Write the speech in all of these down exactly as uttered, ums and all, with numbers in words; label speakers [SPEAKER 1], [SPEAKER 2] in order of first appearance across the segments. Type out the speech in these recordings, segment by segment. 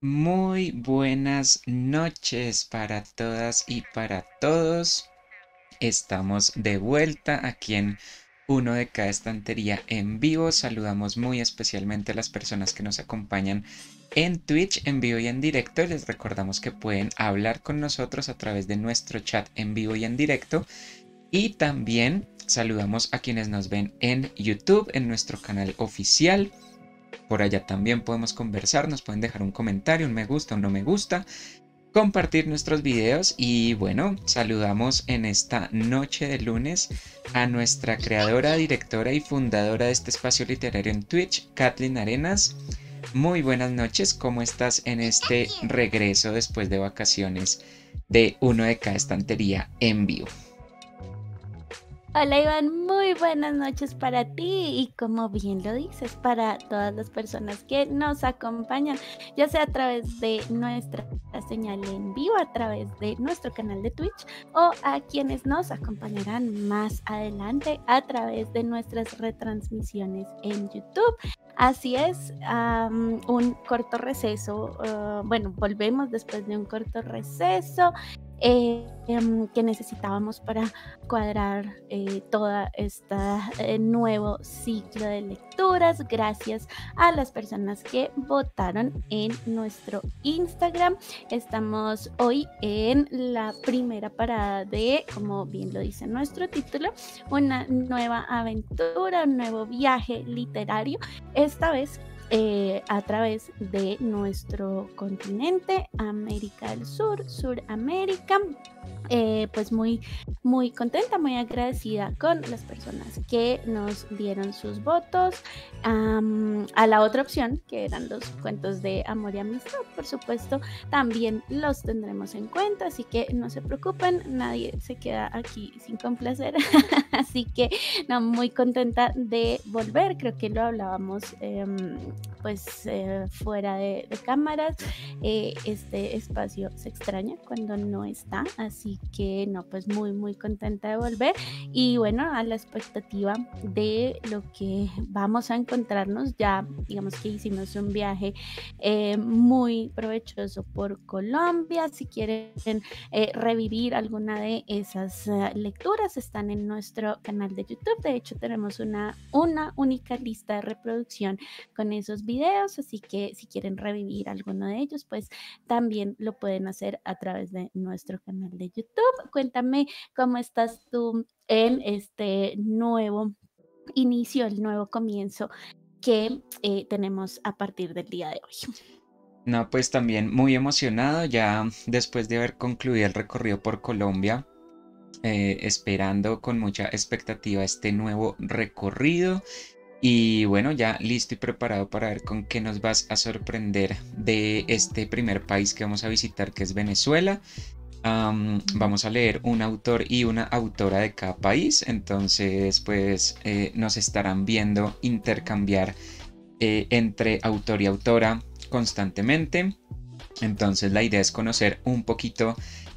[SPEAKER 1] Muy buenas noches para todas y para todos. Estamos de vuelta aquí en Uno de cada estantería en vivo. Saludamos muy especialmente a las personas que nos acompañan en Twitch en vivo y en directo. Les recordamos que pueden hablar con nosotros a través de nuestro chat en vivo y en directo. Y también saludamos a quienes nos ven en YouTube, en nuestro canal oficial. Por allá también podemos conversar, nos pueden dejar un comentario, un me gusta, un no me gusta, compartir nuestros videos y bueno, saludamos en esta noche de lunes a nuestra creadora, directora y fundadora de este espacio literario en Twitch, Kathleen Arenas. Muy buenas noches, ¿cómo estás en este regreso después de vacaciones de Uno de cada estantería en vivo?
[SPEAKER 2] Hola Iván, muy buenas noches para ti y como bien lo dices, para todas las personas que nos acompañan, ya sea a través de nuestra señal en vivo, a través de nuestro canal de Twitch o a quienes nos acompañarán más adelante a través de nuestras retransmisiones en YouTube. Así es, um, un corto receso, uh, bueno, volvemos después de un corto receso eh, em, que necesitábamos para cuadrar eh, toda esta eh, nuevo ciclo de lecturas gracias a las personas que votaron en nuestro Instagram. Estamos hoy en la primera parada de, como bien lo dice nuestro título, una nueva aventura, un nuevo viaje literario, esta vez eh, a través de nuestro continente, América del Sur, Suramérica. Eh, pues muy, muy contenta, muy agradecida con las personas que nos dieron sus votos. Um, a la otra opción, que eran los cuentos de amor y amistad, por supuesto, también los tendremos en cuenta, así que no se preocupen, nadie se queda aquí sin complacer. Así que no, muy contenta de volver, creo que lo hablábamos eh, pues eh, fuera de, de cámaras. Eh, este espacio se extraña cuando no está, así que no, pues muy muy contenta de volver y bueno, a la expectativa de lo que vamos a encontrarnos. Ya digamos que hicimos un viaje eh, muy provechoso por Colombia. Si quieren eh, revivir alguna de esas uh, lecturas, están en nuestro canal de YouTube. De hecho tenemos una, una única lista de reproducción con esos videos, así que si quieren revivir alguno de ellos, pues también lo pueden hacer a través de nuestro canal de YouTube. Cuéntame cómo estás tú en este nuevo inicio, el nuevo comienzo que eh, tenemos a partir del día de hoy.
[SPEAKER 1] No, pues también muy emocionado ya después de haber concluido el recorrido por Colombia, eh, esperando con mucha expectativa este nuevo recorrido. Y bueno, ya listo y preparado para ver con qué nos vas a sorprender de este primer país que vamos a visitar, que es Venezuela. Am, vamos a leer un autor y una autora de cada país, entonces pues eh, nos estarán viendo intercambiar eh, entre autor y autora constantemente. Entonces la idea es conocer un poquito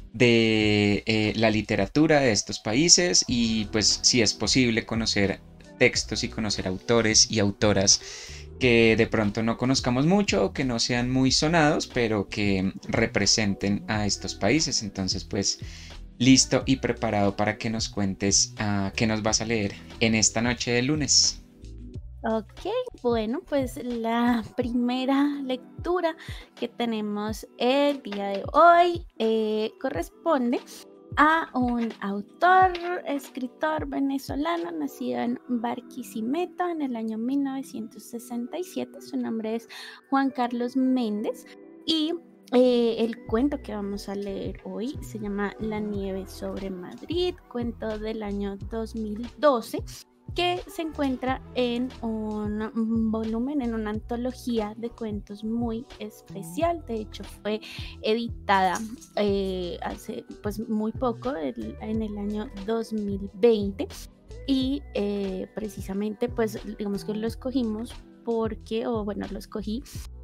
[SPEAKER 1] de eh, la literatura de estos países y pues si es posible conocer textos y conocer autores y autoras que de pronto no conozcamos mucho o que no sean muy sonados, pero que representen a estos países. Entonces pues listo y preparado para que nos cuentes uh, qué nos vas a leer en esta noche de lunes.
[SPEAKER 2] Ok, bueno, pues la primera lectura que tenemos el día de hoy eh, corresponde a un autor, escritor venezolano nacido en Barquisimeto en el año mil novecientos sesenta y siete. Su nombre es Juan Carlos Méndez y eh, el cuento que vamos a leer hoy se llama La nieve sobre Madrid, cuento del año dos mil doce, que se encuentra en un volumen, en una antología de cuentos muy especial. De hecho, fue editada eh, hace pues muy poco, el, en el año dos mil veinte, y eh, precisamente pues digamos que lo escogimos porque, o bueno, lo escogí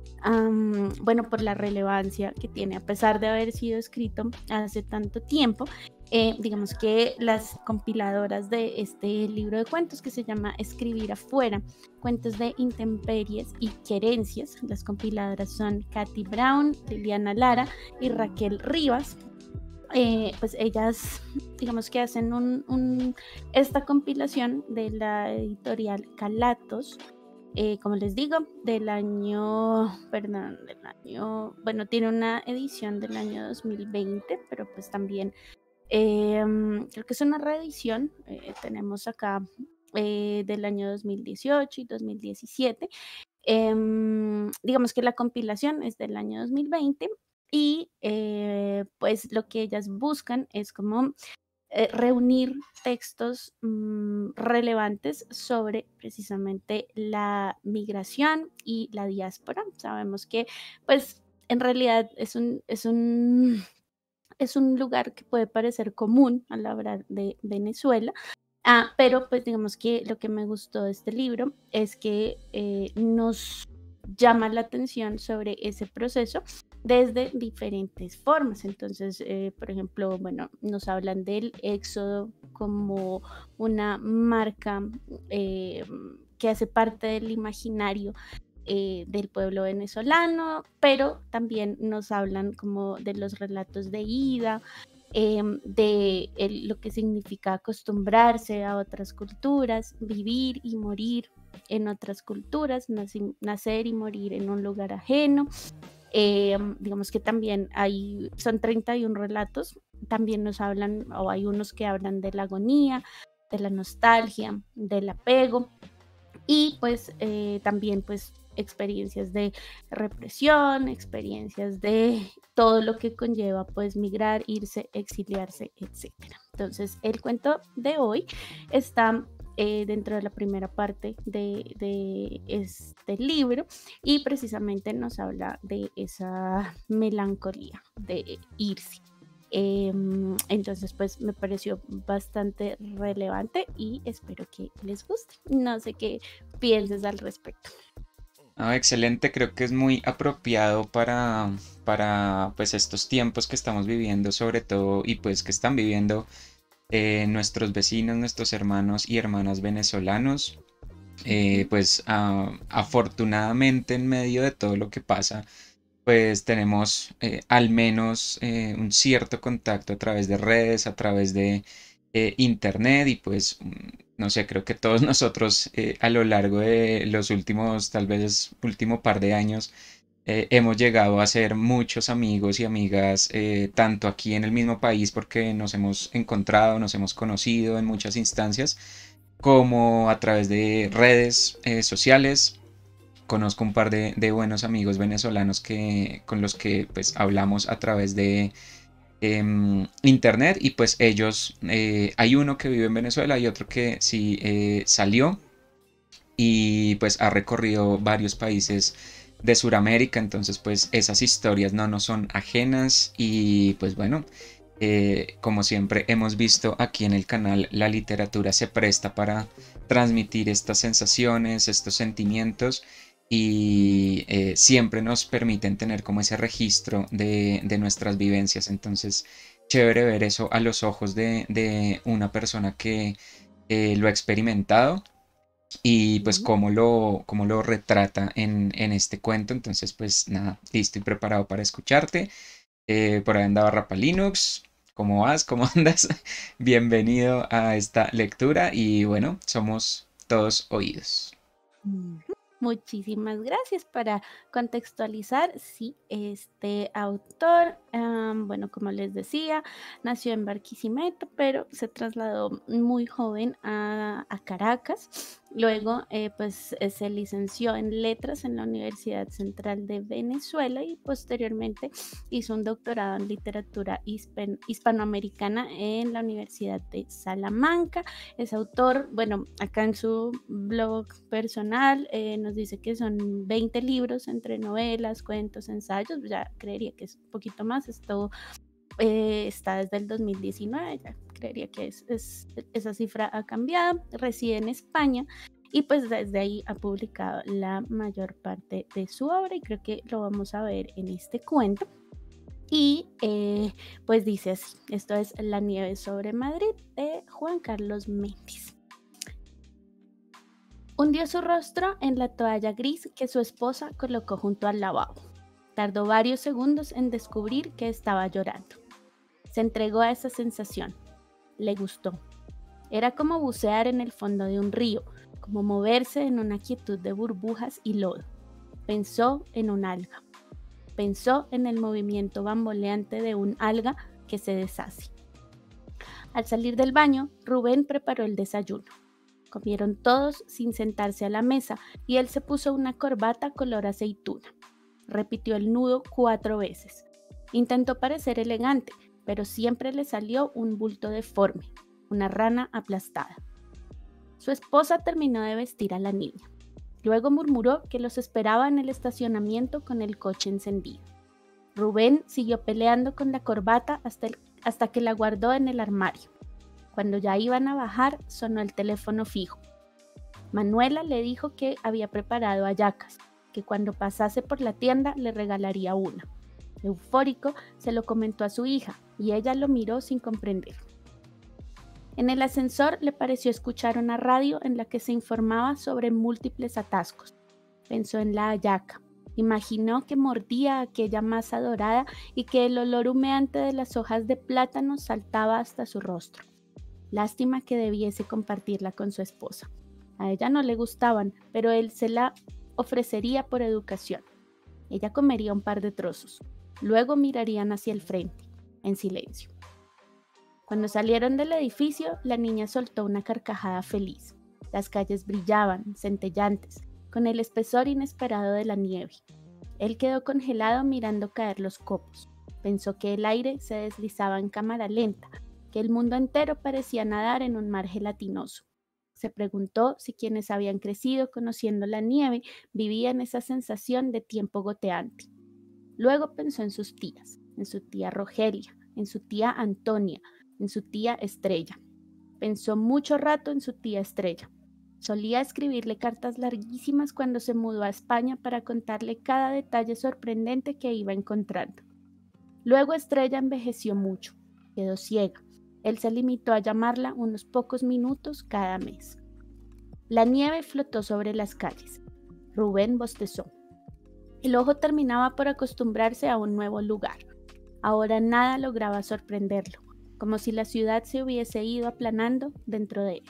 [SPEAKER 2] Um, bueno, por la relevancia que tiene, a pesar de haber sido escrito hace tanto tiempo. Eh, digamos que las compiladoras de este libro de cuentos que se llama Escribir afuera, cuentos de intemperies y querencias. Las compiladoras son Katy Brown, Liliana Lara y Raquel Rivas. Eh, pues ellas, digamos que hacen un, un, esta compilación de la editorial Calatos, eh, como les digo, del año, perdón, del año, bueno, tiene una edición del año dos mil veinte, pero pues también eh, creo que es una reedición. Eh, tenemos acá eh, del año dos mil dieciocho y dos mil diecisiete. Eh, digamos que la compilación es del año dos mil veinte y eh, pues lo que ellas buscan es como eh, reunir textos mmm, relevantes sobre precisamente la migración y la diáspora. Sabemos que pues en realidad es un, es un es un lugar que puede parecer común al hablar de Venezuela, ah, pero pues digamos que lo que me gustó de este libro es que eh, nos llama la atención sobre ese proceso desde diferentes formas. Entonces, eh, por ejemplo, bueno, nos hablan del éxodo como una marca eh, que hace parte del imaginario eh, del pueblo venezolano, pero también nos hablan como de los relatos de ida, eh, de el, lo que significa acostumbrarse a otras culturas, vivir y morir en otras culturas, naci- nacer y morir en un lugar ajeno. Eh, digamos que también hay, son treinta y uno relatos, también nos hablan, o hay unos que hablan de la agonía, de la nostalgia, del apego y pues eh, también pues experiencias de represión, experiencias de todo lo que conlleva pues migrar, irse, exiliarse, etcétera. Entonces el cuento de hoy está eh, dentro de la primera parte de, de este libro y precisamente nos habla de esa melancolía de irse. Eh, entonces, pues me pareció bastante relevante y espero que les guste. No sé qué pienses al respecto.
[SPEAKER 1] Ah, excelente, creo que es muy apropiado para, para pues estos tiempos que estamos viviendo, sobre todo, y pues que están viviendo eh, nuestros vecinos, nuestros hermanos y hermanas venezolanos. Eh,
[SPEAKER 2] Ujú.
[SPEAKER 1] pues ah, afortunadamente en medio de todo lo que pasa, pues tenemos eh, al menos eh, un cierto contacto a través de redes, a través de eh, internet y pues mm, no sé, creo que todos nosotros eh, a lo largo de los últimos, tal vez último par de años, eh, hemos llegado a ser muchos amigos y amigas, eh, tanto aquí en el mismo país porque nos hemos encontrado, nos hemos conocido en muchas instancias, como a través de redes eh, sociales. Conozco un par de, de buenos amigos venezolanos que, con los que pues hablamos a través de em, internet y pues ellos, eh, hay uno que vive en Venezuela y otro que sí eh, salió y pues ha recorrido varios países de Sudamérica, entonces pues esas historias no nos son ajenas y pues bueno, eh, como siempre hemos visto aquí en el canal, la literatura se presta para transmitir estas sensaciones, estos sentimientos y eh, siempre nos permiten tener como ese registro de, de nuestras vivencias. Entonces, chévere ver eso a los ojos de, de una persona que eh, lo ha experimentado y pues
[SPEAKER 2] Ujú.
[SPEAKER 1] cómo lo, cómo lo retrata en, en este cuento. Entonces, pues nada, listo y preparado para escucharte. Eh, por ahí andaba Rapa Linux. ¿Cómo vas? ¿Cómo andas? Bienvenido a esta lectura y bueno, somos todos oídos.
[SPEAKER 2] Ujú. Muchísimas gracias. Para contextualizar, sí, este autor, am, bueno, como les decía, nació en Barquisimeto, pero se trasladó muy joven a, a Caracas. Luego, eh, pues eh, se licenció en letras en la Universidad Central de Venezuela y posteriormente hizo un doctorado en literatura hispan- hispanoamericana en la Universidad de Salamanca. Es autor, bueno, acá en su blog personal eh, nos dice que son veinte libros entre novelas, cuentos, ensayos, ya creería que es un poquito más. Esto eh, está desde el dos mil diecinueve, ya creería que es, es- esa cifra ha cambiado. Reside en España y pues desde ahí ha publicado la mayor parte de su obra y creo que lo vamos a ver en este cuento. Y eh, pues dice así, esto es La nieve sobre Madrid de Juan Carlos Méndez. Hundió su rostro en la toalla gris que su esposa colocó junto al lavabo. Tardó varios segundos en descubrir que estaba llorando. Se entregó a esa sensación. Le gustó. Era como bucear en el fondo de un río, como moverse en una quietud de burbujas y lodo. Pensó en un alga. Pensó en el movimiento bamboleante de un alga que se deshace. Al salir del baño, Rubén preparó el desayuno. Comieron todos sin sentarse a la mesa y él se puso una corbata color aceituna. Repitió el nudo cuatro veces. Intentó parecer elegante, pero siempre le salió un bulto deforme, una rana aplastada. Su esposa terminó de vestir a la niña. Luego murmuró que los esperaba en el estacionamiento con el coche encendido. Rubén siguió peleando con la corbata hasta, el, hasta que la guardó en el armario. Cuando ya iban a bajar, sonó el teléfono fijo. Manuela le dijo que había preparado hallacas, que cuando pasase por la tienda le regalaría una. Eufórico, se lo comentó a su hija y ella lo miró sin comprender. En el ascensor le pareció escuchar una radio en la que se informaba sobre múltiples atascos. Pensó en la hallaca. Imaginó que mordía aquella masa dorada y que el olor humeante de las hojas de plátano saltaba hasta su rostro. Lástima que debiese compartirla con su esposa. A ella no le gustaban, pero él se la ofrecería por educación. Ella comería un par de trozos. Luego mirarían hacia el frente, en silencio. Cuando salieron del edificio, la niña soltó una carcajada feliz. Las calles brillaban, centellantes, con el espesor inesperado de la nieve. Él quedó congelado mirando caer los copos. Pensó que el aire se deslizaba en cámara lenta, que el mundo entero parecía nadar en un mar gelatinoso. Se preguntó si quienes habían crecido conociendo la nieve vivían esa sensación de tiempo goteante. Luego pensó en sus tías, en su tía Rogelia, en su tía Antonia, en su tía Estrella. Pensó mucho rato en su tía Estrella. Solía escribirle cartas larguísimas cuando se mudó a España para contarle cada detalle sorprendente que iba encontrando. Luego Estrella envejeció mucho, quedó ciega. Él se limitó a llamarla unos pocos minutos cada mes. La nieve flotó sobre las calles. Rubén bostezó. El ojo terminaba por acostumbrarse a un nuevo lugar. Ahora nada lograba sorprenderlo, como si la ciudad se hubiese ido aplanando dentro de él.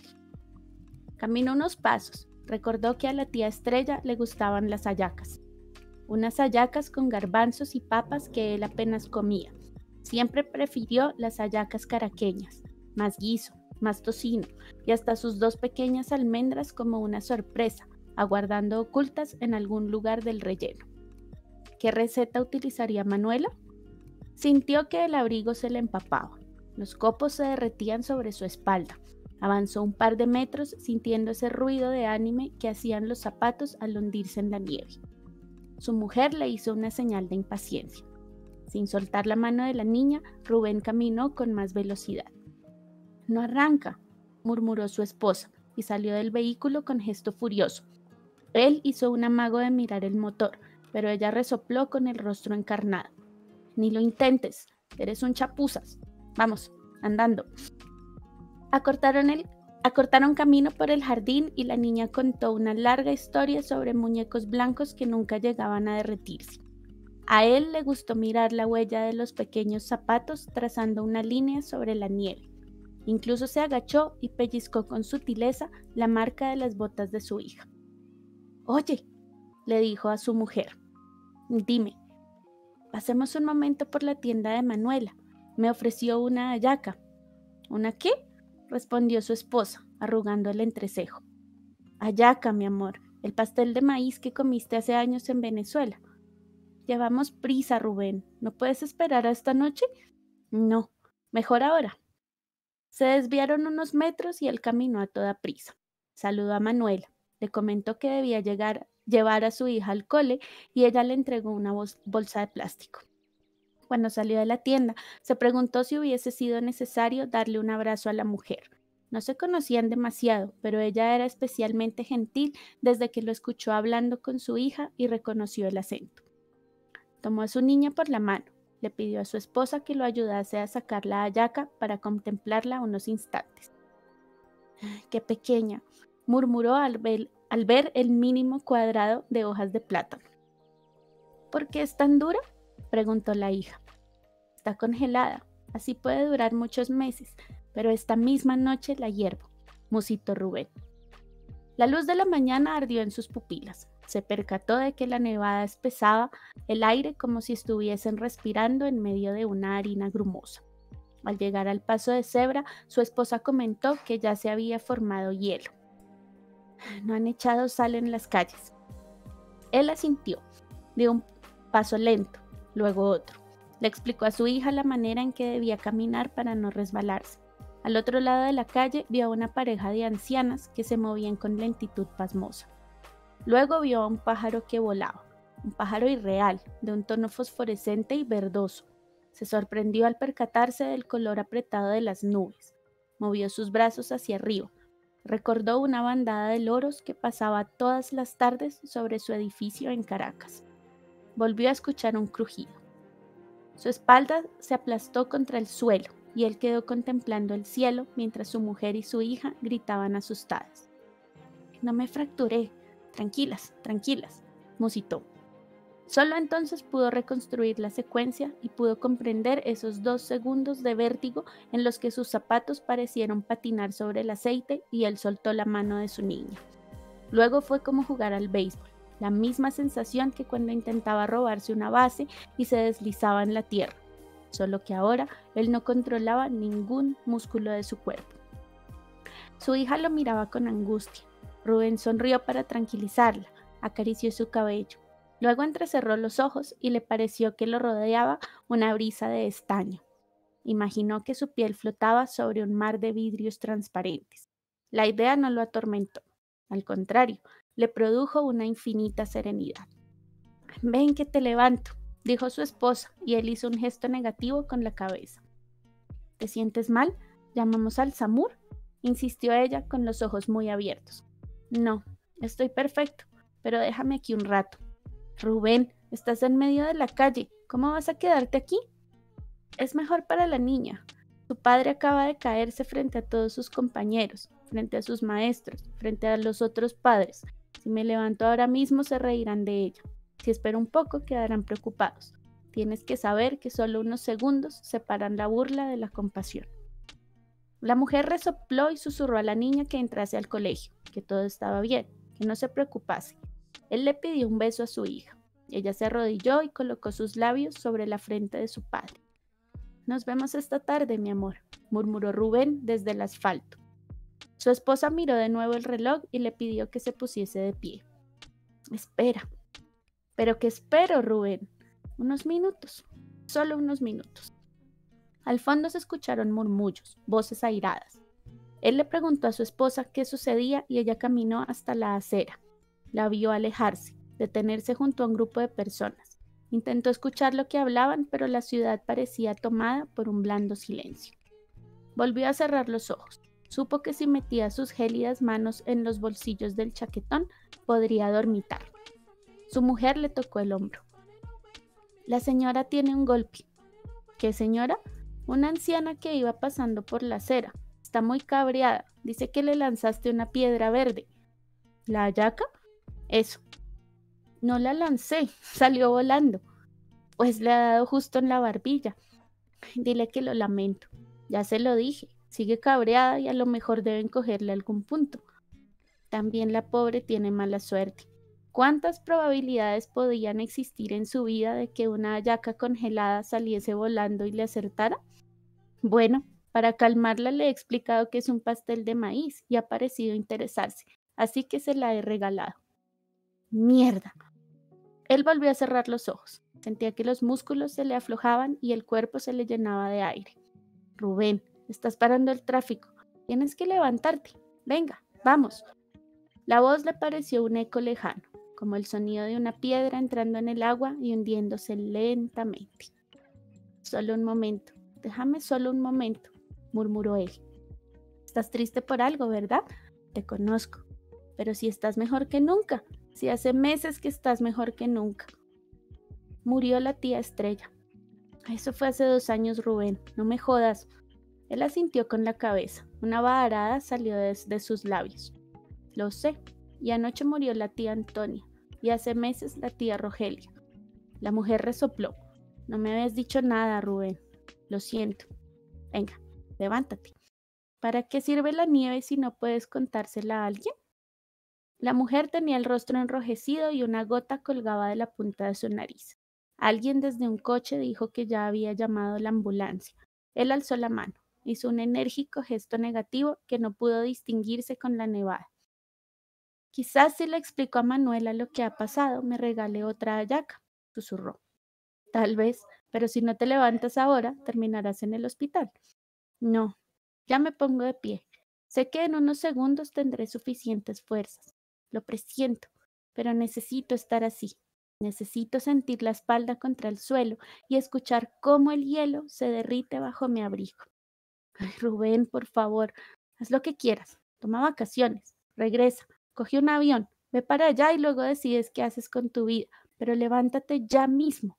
[SPEAKER 2] Caminó unos pasos. Recordó que a la tía Estrella le gustaban las hallacas. Unas hallacas con garbanzos y papas que él apenas comía. Siempre prefirió las hallacas caraqueñas, más guiso, más tocino y hasta sus dos pequeñas almendras como una sorpresa, aguardando ocultas en algún lugar del relleno. ¿Qué receta utilizaría Manuela? Sintió que el abrigo se le empapaba. Los copos se derretían sobre su espalda. Avanzó un par de metros sintiendo ese ruido de anime que hacían los zapatos al hundirse en la nieve. Su mujer le hizo una señal de impaciencia. Sin soltar la mano de la niña, Rubén caminó con más velocidad. «No arranca», murmuró su esposa, y salió del vehículo con gesto furioso. Él hizo un amago de mirar el motor, pero ella resopló con el rostro encarnado. «Ni lo intentes, eres un chapuzas. Vamos, andando». Acortaron, el, acortaron camino por el jardín y la niña contó una larga historia sobre muñecos blancos que nunca llegaban a derretirse. A él le gustó mirar la huella de los pequeños zapatos trazando una línea sobre la nieve. Incluso se agachó y pellizcó con sutileza la marca de las botas de su hija. «Oye», le dijo a su mujer, «dime, pasemos un momento por la tienda de Manuela. Me ofreció una hallaca». «¿Una qué?», respondió su esposa, arrugando el entrecejo. «Hallaca, mi amor, el pastel de maíz que comiste hace años en Venezuela». «Llevamos prisa, Rubén. ¿No puedes esperar a esta noche?» «No, mejor ahora». Se desviaron unos metros y él caminó a toda prisa. Saludó a Manuela. Le comentó que debía llegar, llevar a su hija al cole y ella le entregó una bolsa de plástico. Cuando salió de la tienda, se preguntó si hubiese sido necesario darle un abrazo a la mujer. No se conocían demasiado, pero ella era especialmente gentil desde que lo escuchó hablando con su hija y reconoció el acento. Tomó a su niña por la mano. le pidió a su esposa que lo ayudase a sacar la hallaca para contemplarla unos instantes. ¡Qué pequeña!, murmuró al ver, al ver el mínimo cuadrado de hojas de plátano. ¿Por qué es tan dura?, preguntó la hija. Está congelada, así puede durar muchos meses, pero esta misma noche la hiervo, musitó Rubén. La luz de la mañana ardió en sus pupilas. Se percató de que la nevada espesaba el aire como si estuviesen respirando en medio de una harina grumosa. Al llegar al paso de cebra, su esposa comentó que ya se había formado hielo. No han echado sal en las calles. Él asintió, dio un paso lento, luego otro. Le explicó a su hija la manera en que debía caminar para no resbalarse. Al otro lado de la calle vio a una pareja de ancianas que se movían con lentitud pasmosa. Luego vio a un pájaro que volaba, un pájaro irreal, de un tono fosforescente y verdoso. Se sorprendió al percatarse del color apretado de las nubes. Movió sus brazos hacia arriba. Recordó una bandada de loros que pasaba todas las tardes sobre su edificio en Caracas. Volvió a escuchar un crujido. Su espalda se aplastó contra el suelo y él quedó contemplando el cielo mientras su mujer y su hija gritaban asustadas. No me fracturé. Tranquilas, tranquilas, musitó. Solo entonces pudo reconstruir la secuencia y pudo comprender esos dos segundos de vértigo en los que sus zapatos parecieron patinar sobre el aceite y él soltó la mano de su niña. Luego fue como jugar al béisbol, la misma sensación que cuando intentaba robarse una base y se deslizaba en la tierra, solo que ahora él no controlaba ningún músculo de su cuerpo. Su hija lo miraba con angustia. Rubén sonrió para tranquilizarla, acarició su cabello. Luego entrecerró los ojos y le pareció que lo rodeaba una brisa de estaño. Imaginó que su piel flotaba sobre un mar de vidrios transparentes. La idea no lo atormentó. Al contrario, le produjo una infinita serenidad. «Ven que te levanto», dijo su esposa, y él hizo un gesto negativo con la cabeza. «¿Te sientes mal? ¿Llamamos al SAMUR?», insistió ella con los ojos muy abiertos. «No, estoy perfecto, pero déjame aquí un rato». «Rubén, estás en medio de la calle. ¿Cómo vas a quedarte aquí?» «Es mejor para la niña. Su padre acaba de caerse frente a todos sus compañeros, frente a sus maestros, frente a los otros padres. Si me levanto ahora mismo se reirán de ella. Si espero un poco quedarán preocupados. Tienes que saber que solo unos segundos separan la burla de la compasión». La mujer resopló y susurró a la niña que entrase al colegio, que todo estaba bien, que no se preocupase. Él le pidió un beso a su hija. Ella se arrodilló y colocó sus labios sobre la frente de su padre. «Nos vemos esta tarde, mi amor», murmuró Rubén desde el asfalto. Su esposa miró de nuevo el reloj y le pidió que se pusiese de pie. «Espera». «¿Pero qué espero, Rubén?» «Unos minutos, solo unos minutos». Al fondo se escucharon murmullos, voces airadas. Él le preguntó a su esposa qué sucedía y ella caminó hasta la acera. La vio alejarse, detenerse junto a un grupo de personas. Intentó escuchar lo que hablaban, pero la ciudad parecía tomada por un blando silencio. Volvió a cerrar los ojos. Supo que si metía sus gélidas manos en los bolsillos del chaquetón, podría dormitar. Su mujer le tocó el hombro. «La señora tiene un golpe». «¿Qué señora?» «Una anciana que iba pasando por la acera. Está muy cabreada. Dice que le lanzaste una piedra verde». «¿La hallaca?» «Eso». «No la lancé, salió volando». «Pues le ha dado justo en la barbilla». «Dile que lo lamento». «Ya se lo dije. Sigue cabreada y a lo mejor deben cogerle algún punto». «También la pobre tiene mala suerte». ¿Cuántas probabilidades podían existir en su vida de que una hallaca congelada saliese volando y le acertara? Bueno, para calmarla le he explicado que es un pastel de maíz y ha parecido interesarse, así que se la he regalado. ¡Mierda! Él volvió a cerrar los ojos. Sentía que los músculos se le aflojaban y el cuerpo se le llenaba de aire. «Rubén, estás parando el tráfico. Tienes que levantarte. Venga, vamos». La voz le pareció un eco lejano, como el sonido de una piedra entrando en el agua y hundiéndose lentamente. «Solo un momento. Déjame solo un momento», murmuró él. «Estás triste por algo, ¿verdad? Te conozco. Pero si estás mejor que nunca. Si hace meses que estás mejor que nunca». Murió la tía Estrella. Eso fue hace dos años, Rubén, no me jodas. Él asintió con la cabeza. Una vaharada salió de, de sus labios. Lo sé. Y anoche murió la tía Antonia. Y hace meses la tía Rogelia. La mujer resopló. No me habías dicho nada, Rubén. Lo siento. Venga, levántate. ¿Para qué sirve la nieve si no puedes contársela a alguien? La mujer tenía el rostro enrojecido y una gota colgaba de la punta de su nariz. Alguien desde un coche dijo que ya había llamado la ambulancia. Él alzó la mano. Hizo un enérgico gesto negativo que no pudo distinguirse con la nevada. Quizás si le explico a Manuela lo que ha pasado, me regale otra hallaca, susurró. Tal vez, pero si no te levantas ahora, terminarás en el hospital. No, ya me pongo de pie. Sé que en unos segundos tendré suficientes fuerzas. Lo presiento, pero necesito estar así. Necesito sentir la espalda contra el suelo y escuchar cómo el hielo se derrite bajo mi abrigo. Ay, Rubén, por favor, haz lo que quieras. Toma vacaciones, regresa, coge un avión, ve para allá y luego decides qué haces con tu vida, pero levántate ya mismo.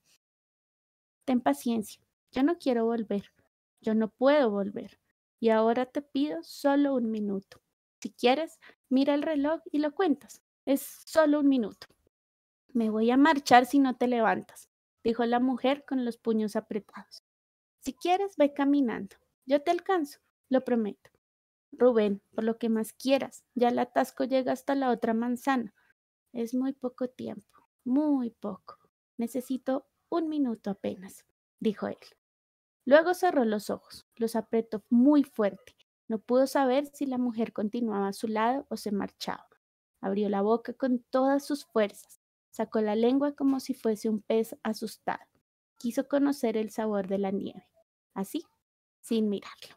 [SPEAKER 2] Ten paciencia, yo no quiero volver, yo no puedo volver. Y ahora te pido solo un minuto. Si quieres, mira el reloj y lo cuentas. Es solo un minuto. Me voy a marchar si no te levantas, dijo la mujer con los puños apretados. Si quieres, ve caminando. Yo te alcanzo, lo prometo. Rubén, por lo que más quieras, ya el atasco llega hasta la otra manzana. Es muy poco tiempo, muy poco. Necesito un minuto apenas, dijo él. Luego cerró los ojos, los apretó muy fuerte. No pudo saber si la mujer continuaba a su lado o se marchaba. Abrió la boca con todas sus fuerzas. Sacó la lengua como si fuese un pez asustado. Quiso conocer el sabor de la nieve. Así, sin mirarlo.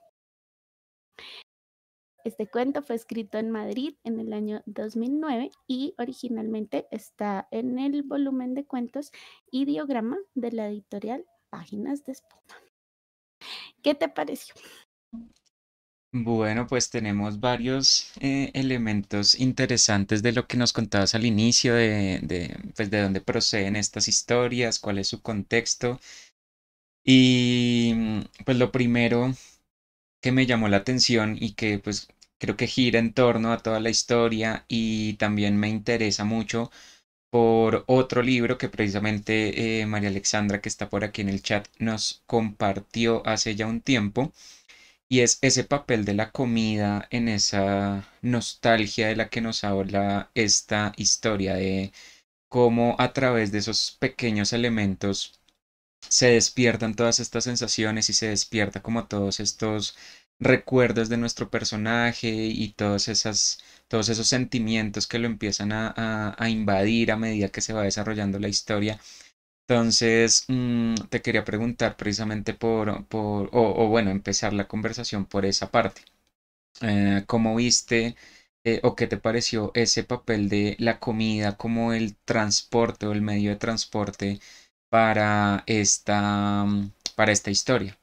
[SPEAKER 2] Este cuento fue escrito en Madrid en el año dos mil nueve y originalmente está en el volumen de cuentos Ideograma de la editorial Páginas de Espuma. ¿Qué te pareció?
[SPEAKER 1] Bueno, pues tenemos varios eh, elementos interesantes de lo que nos contabas al inicio, de, de, pues de dónde proceden estas historias, cuál es su contexto. Y mm, pues lo primero que me llamó la atención y que pues creo que gira en torno a toda la historia y también me interesa mucho por otro libro que precisamente eh, María Alexandra, que está por aquí en el chat, nos compartió hace ya un tiempo. Y es ese papel de la comida en esa nostalgia de la que nos habla esta historia, de cómo a través de esos pequeños elementos se despiertan todas estas sensaciones y se despierta como todos estos recuerdos de nuestro personaje y todos esas, todos esos sentimientos que lo empiezan a, a- a invadir a medida que se va desarrollando la historia. Entonces, mm, te quería preguntar precisamente por, por o, o bueno, empezar la conversación por esa parte. Eh, ¿cómo viste eh, o qué te pareció ese papel de la comida como el transporte o el medio de transporte para esta, mm, para esta historia?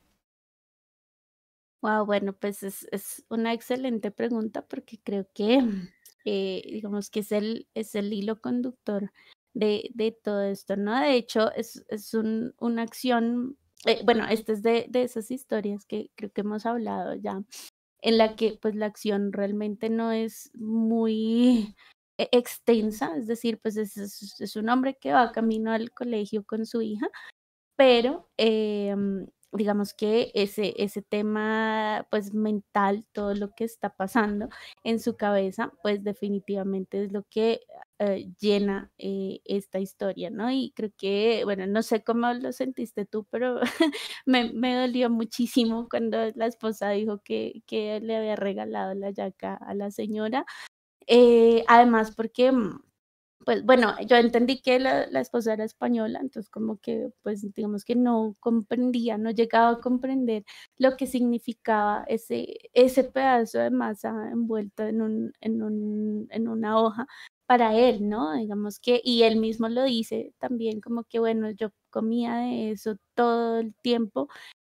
[SPEAKER 2] Wow, bueno, pues es, es una excelente pregunta porque creo que, eh, digamos que es el, es el hilo conductor de, de todo esto, ¿no? De hecho, es, es un, una acción, eh, bueno, esta es de, de esas historias que creo que hemos hablado ya, en la que pues la acción realmente no es muy e- extensa, es decir, pues es, es, es un hombre que va camino al colegio con su hija, pero, em, digamos que ese ese tema, pues, mental, todo lo que está pasando en su cabeza, pues, definitivamente es lo que, eh, llena, eh, esta historia, ¿no? Y creo que, bueno, no sé cómo lo sentiste tú, pero me me dolió muchísimo cuando la esposa dijo que que le había regalado la yaca a la señora, eh, además porque, mm, pues bueno, yo entendí que la, la esposa era española, entonces como que, pues digamos que no comprendía, no llegaba a comprender lo que significaba ese, ese pedazo de masa envuelto en un, en un, en una hoja para él, ¿no? Digamos que, y él mismo lo dice también, como que bueno, yo comía de eso todo el tiempo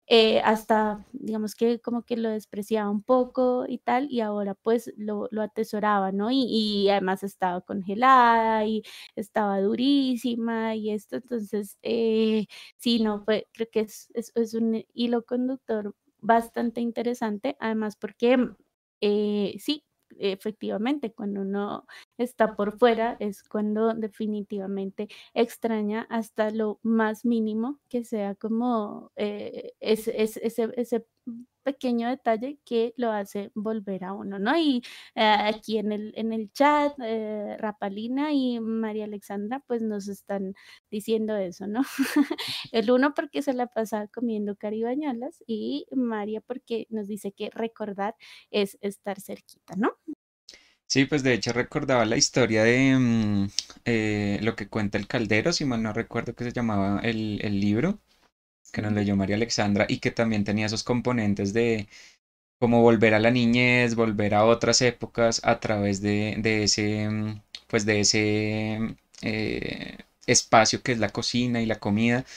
[SPEAKER 2] eh, hasta, digamos que como que lo despreciaba un poco y tal, y ahora pues lo, lo atesoraba, ¿no? Y, y además estaba congelada y estaba durísima y esto, entonces, eh, sí, no, fue, creo que es, es, es un hilo conductor bastante interesante, además porque eh, sí, efectivamente, cuando uno está por fuera es cuando definitivamente extraña hasta lo más mínimo que sea como eh, ese, ese, ese, ese pequeño detalle que lo hace volver a uno, ¿no? Y eh, aquí en el, en el chat, eh, Rapalina y María Alexandra pues nos están diciendo eso, ¿no? El uno porque se la pasa comiendo caribañolas y María porque nos dice que recordar es estar cerquita, ¿no?
[SPEAKER 1] Sí, pues de hecho recordaba la historia de mm, eh, lo que cuenta el Caldero, si mal no recuerdo que se llamaba el, el libro, que nos
[SPEAKER 2] Ujú.
[SPEAKER 1] leyó María Alexandra y que también tenía esos componentes de como volver a la niñez, volver a otras épocas a través de, de ese, mm, pues de ese eh, espacio que es la cocina y la comida.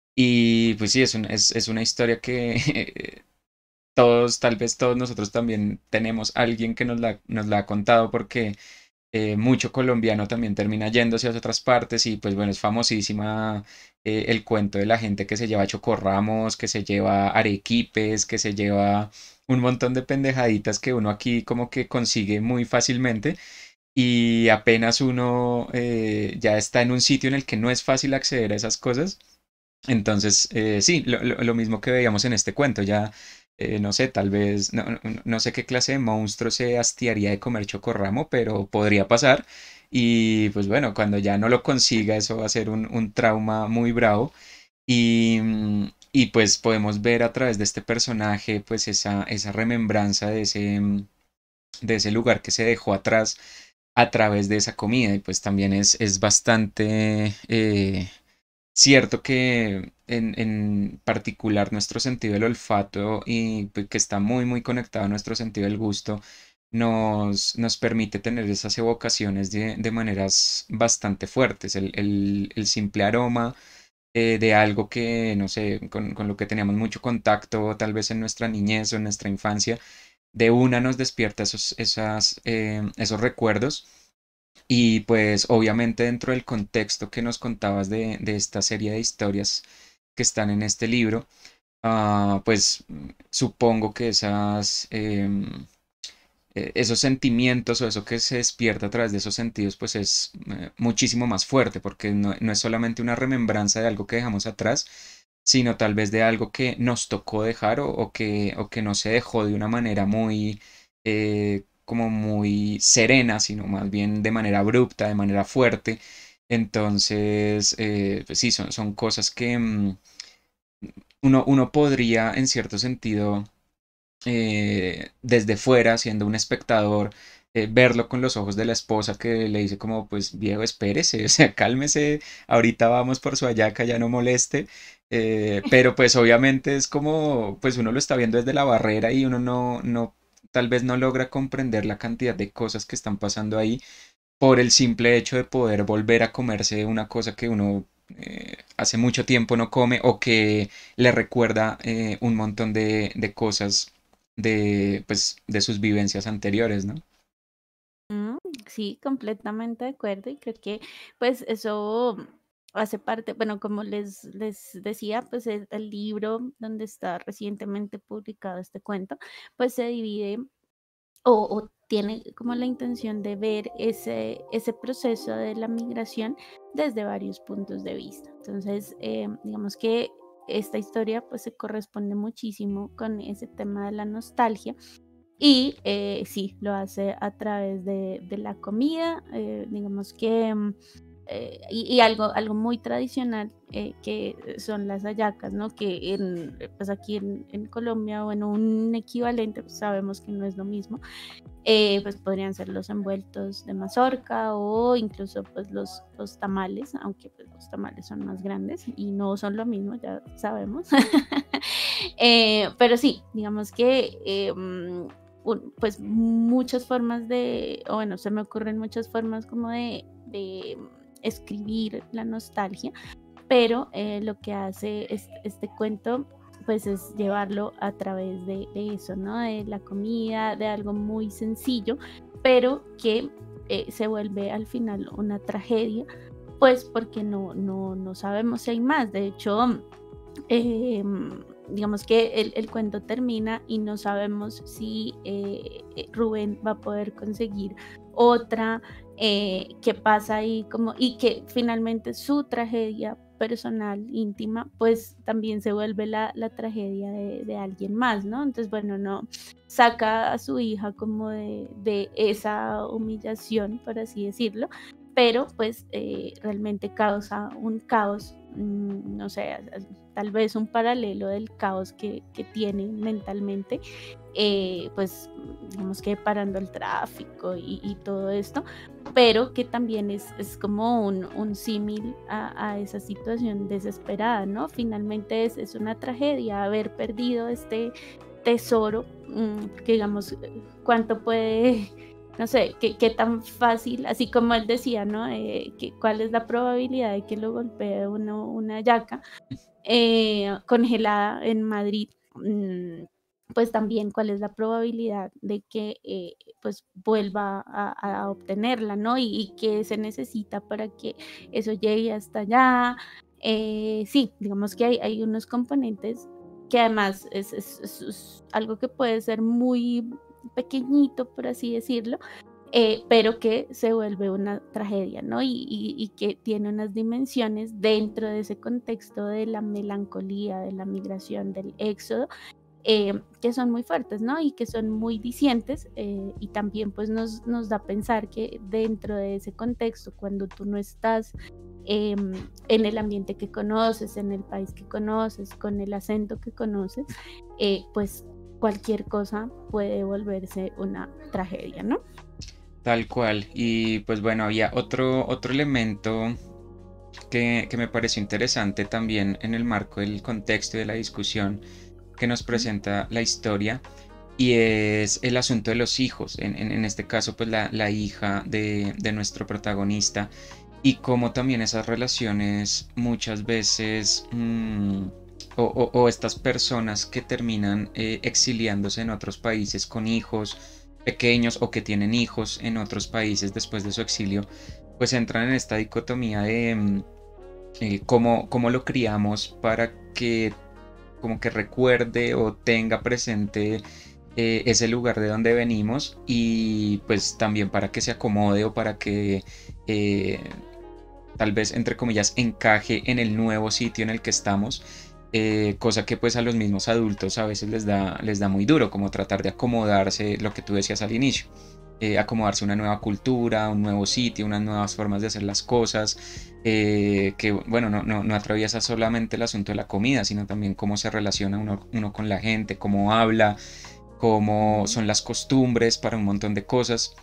[SPEAKER 1] Y pues sí, es, un- es, es una historia que todos, tal vez todos nosotros también tenemos alguien que nos la, nos la ha contado porque eh, mucho colombiano también termina yéndose a otras partes y pues bueno, es famosísima eh, el cuento de la gente que se lleva chocorramos, que se lleva arequipes, que se lleva un montón de pendejaditas que uno aquí como que consigue muy fácilmente y apenas uno eh, ya está en un sitio en el que no es fácil acceder a esas cosas. Entonces, eh, sí, lo, lo- lo mismo que veíamos en este cuento, ya, eh, no sé, tal vez, no, no- no sé qué clase de monstruo se hastiaría de comer chocorramo, pero podría pasar. Y pues bueno, cuando ya no lo consiga, eso va a ser un, un trauma muy bravo. Y, mm, y pues podemos ver a través de este personaje, pues esa, esa remembranza de ese, mm, de ese lugar que se dejó atrás a través de esa comida. Y pues también es, es bastante... eh, cierto que en, en particular nuestro sentido del olfato y pues, que está muy muy conectado a nuestro sentido del gusto, nos, nos permite tener esas evocaciones de, de maneras bastante fuertes. El, el- el simple aroma eh, de algo que, no sé, con, con lo que teníamos mucho contacto, tal vez en nuestra niñez o en nuestra infancia, de una nos despierta esos, esas, eh, esos recuerdos y pues obviamente dentro del contexto que nos contabas de, de esta serie de historias que están en este libro, ah, pues mm, supongo que esas, em, eh, esos sentimientos o eso que se despierta a través de esos sentidos, pues es eh, muchísimo más fuerte, porque no, no es solamente una remembranza de algo que dejamos atrás, sino tal vez de algo que nos tocó dejar o, o que, o que no se dejó de una manera muy, eh, como muy serena, sino más bien de manera abrupta, de manera fuerte. Entonces, eh, pues sí, son, son cosas que mm, uno, uno podría en cierto sentido eh, desde fuera, siendo un espectador, eh, verlo con los ojos de la esposa que le dice como, pues viejo, espérese, o sea, cálmese, ahorita vamos por su hallaca, ya no moleste. Eh, pero pues obviamente es como, pues uno lo está viendo desde la barrera y uno no, no, tal vez no logra comprender la cantidad de cosas que están pasando ahí por el simple hecho de poder volver a comerse una cosa que uno eh, hace mucho tiempo no come o que le recuerda eh, un montón de, de cosas de, pues, de sus vivencias anteriores, ¿no?
[SPEAKER 2] Mm, sí, completamente de acuerdo y creo que pues eso hace parte, bueno, como les, les decía, pues el, el libro donde está recientemente publicado este cuento, pues se divide o, o tiene como la intención de ver ese, ese proceso de la migración desde varios puntos de vista. Entonces, eh, digamos que esta historia pues se corresponde muchísimo con ese tema de la nostalgia y eh, sí, lo hace a través de, de la comida, eh, digamos que, mm, eh, y, y algo, algo muy tradicional eh, que son las hallacas, ¿no? Que en, pues aquí en, en Colombia o en un equivalente, pues sabemos que no es lo mismo, eh, pues podrían ser los envueltos de mazorca o incluso pues los, los tamales, aunque pues los tamales son más grandes y no son lo mismo, ya sabemos. Eh, pero sí, digamos que eh, mm, un- pues muchas formas de, o bueno, se me ocurren muchas formas como de, de escribir la nostalgia, pero eh, lo que hace es- este cuento pues es llevarlo a través de, de eso, ¿no? De la comida, de algo muy sencillo, pero que eh, se vuelve al final una tragedia, pues porque no, no, no sabemos si hay más. De hecho, eh, digamos que el, el cuento termina y no sabemos si eh, eh, Rubén va a poder conseguir otra, eh, qué pasa ahí, como, y que finalmente su tragedia personal, íntima, pues también se vuelve la, la tragedia de, de alguien más, ¿no? Entonces, bueno, no saca a su hija como de, de esa humillación, por así decirlo, pero pues eh, realmente causa un caos, mm, no sé, tal vez un paralelo del caos que, que tiene mentalmente, eh, pues digamos que parando el tráfico y, y todo esto, pero que también es, es como un, un símil a, a esa situación desesperada, ¿no? Finalmente es, es una tragedia haber perdido este tesoro, mm, que digamos, eh, cuánto puede, no sé, qué, qué tan fácil, así como él decía, ¿no? Eh, que, ¿cuál es la probabilidad de que lo golpee uno una yaca eh, congelada en Madrid? Mm, pues también cuál es la probabilidad de que eh, pues vuelva a, a obtenerla, ¿no? Y, y qué se necesita para que eso llegue hasta allá. Eh, sí, digamos que hay, hay unos componentes que además es, es- es- es algo que puede ser muy pequeñito, por así decirlo, eh, pero que se vuelve una tragedia, ¿no? Y, y- y que tiene unas dimensiones dentro de ese contexto de la melancolía, de la migración, del éxodo, eh, que son muy fuertes, ¿no? Y que son muy dicientes, eh, y también pues nos, nos da a pensar que dentro de ese contexto, cuando tú no estás eh, en el ambiente que conoces, en el país que conoces, con el acento que conoces, eh, pues cualquier cosa puede volverse una tragedia, ¿no?
[SPEAKER 1] Tal cual. Y pues bueno, había otro, otro elemento que, que me pareció interesante también en el marco del contexto y de la discusión que nos presenta la historia, y es el asunto de los hijos. En, en- en este caso, pues la, la hija de, de nuestro protagonista, y cómo también esas relaciones muchas veces, mm, o, o- o estas personas que terminan eh, exiliándose en otros países con hijos pequeños, o que tienen hijos en otros países después de su exilio, pues entran en esta dicotomía de mm, eh, cómo, cómo lo criamos para que como que recuerde o tenga presente eh, ese lugar de donde venimos, y pues también para que se acomode, o para que eh, tal vez entre comillas encaje en el nuevo sitio en el que estamos, eh, cosa que pues a los mismos adultos a veces les da, les da muy duro, como tratar de acomodarse, lo que tú decías al inicio, eh, acomodarse a una nueva cultura, un nuevo sitio, unas nuevas formas de hacer las cosas, eh, que bueno, no, no, no atraviesa solamente el asunto de la comida, sino también cómo se relaciona uno, uno con la gente, cómo habla, cómo
[SPEAKER 2] Mm.
[SPEAKER 1] son las costumbres para un montón de cosas.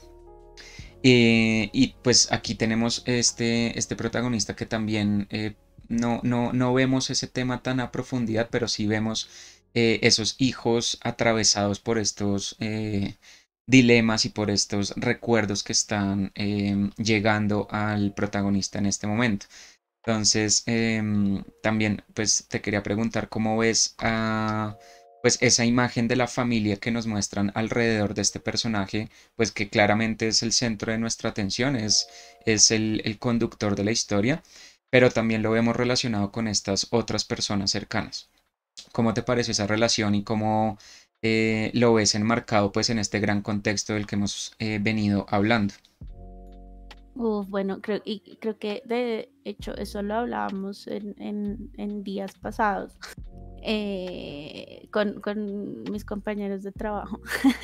[SPEAKER 1] Eh, y pues aquí tenemos este, este protagonista que también eh, no, no, no vemos ese tema tan a profundidad, pero sí vemos eh, esos hijos atravesados por estos eh, dilemas y por estos recuerdos que están em, llegando al protagonista en este momento. Entonces, em, también pues te quería preguntar cómo ves a pues esa imagen de la familia que nos muestran alrededor de este personaje, pues que claramente es el centro de nuestra atención, es, es el, el conductor de la historia, pero también lo vemos relacionado con estas otras personas cercanas. ¿Cómo te parece esa relación y cómo eh, lo ves enmarcado pues en este gran contexto del que hemos eh, venido hablando?
[SPEAKER 2] Uf, bueno, creo, y creo que de hecho eso lo hablábamos en, en, en días pasados, eh, con, con mis compañeros de trabajo.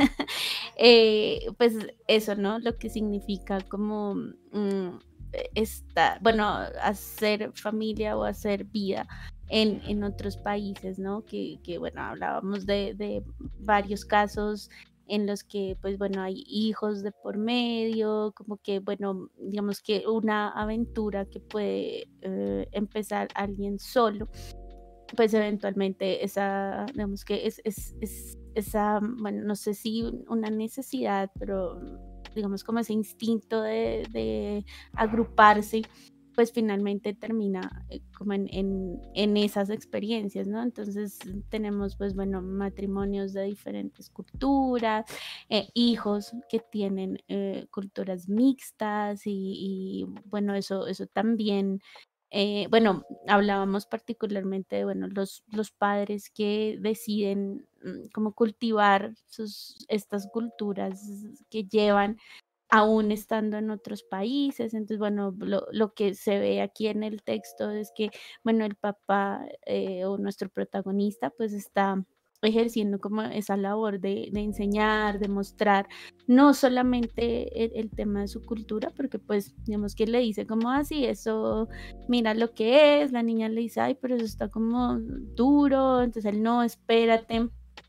[SPEAKER 2] Eh, pues eso, ¿no? Lo que significa como mm, estar, bueno, hacer familia o hacer vida en, en otros países, ¿no? Que, que bueno, hablábamos de, de varios casos en los que, pues bueno, hay hijos de por medio, como que, bueno, digamos que una aventura que puede eh, empezar alguien solo, pues eventualmente esa, digamos que es, es, es esa, bueno, no sé si una necesidad, pero digamos como ese instinto de, de agruparse, pues finalmente termina eh, como en, en, en esas experiencias, ¿no? Entonces tenemos pues bueno, matrimonios de diferentes culturas, eh, hijos que tienen eh, culturas mixtas y, y, bueno, eso, eso también, eh, bueno, hablábamos particularmente de, bueno, los, los padres que deciden mm, como cultivar sus, estas culturas que llevan aún estando en otros países. Entonces, bueno, lo, lo que se ve aquí en el texto es que, bueno, el papá eh, o nuestro protagonista pues está ejerciendo como esa labor de, de enseñar, de mostrar, no solamente el, el tema de su cultura, porque pues digamos que le dice como así, eso, mira lo que es, la niña le dice, ay, pero eso está como duro, entonces él no, espérate,